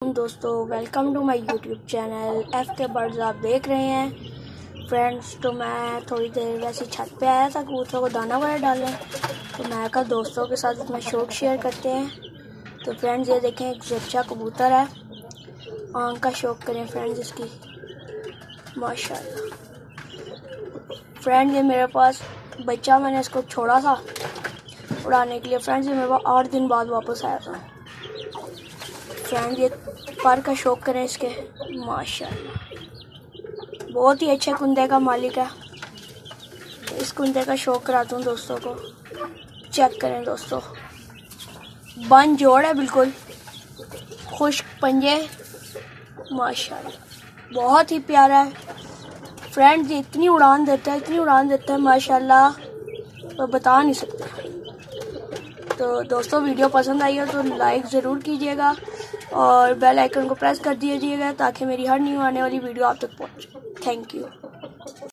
वालेकुम दोस्तों, welcome to my YouTube channel FK birds आप देख रहे हैं। फ्रेंड्स, तो मैं थोड़ी देर वैसे छत पे आया था कबूतरों को दाना वगैरह डालने, तो मैं कल दोस्तों के साथ अपना शौक शेयर करते हैं। तो फ्रेंड्स, ये देखें, एक जच्चा कबूतर है, आंख का शौक करें फ्रेंड्स इसकी, माशाल्लाह। फ्रेंड्स, ये मेरे पास बच्चा, मैंने इसको छोड़ा था उड़ाने के लिए। फ्रेंड्स, ये मेरे पास 8 दिन बाद वापस आया था। फ्रेंड, ये पर का शौक करें इसके, माशाल्लाह। बहुत ही अच्छे कुंदे का मालिक है। इस कुंदे का शौक कराता हूँ दोस्तों को। चेक करें दोस्तों, बन जोड़ है, बिल्कुल खुश्क पंजे, माशाल्लाह। बहुत ही प्यारा है फ्रेंड, इतनी उड़ान देता है माशाल्लाह, तो बता नहीं सकते। तो दोस्तों, वीडियो पसंद आई हो तो लाइक ज़रूर कीजिएगा और बेल आइकन को प्रेस कर दीजिएगा ताकि मेरी हर न्यू आने वाली वीडियो आप तक पहुंचे। Thank you.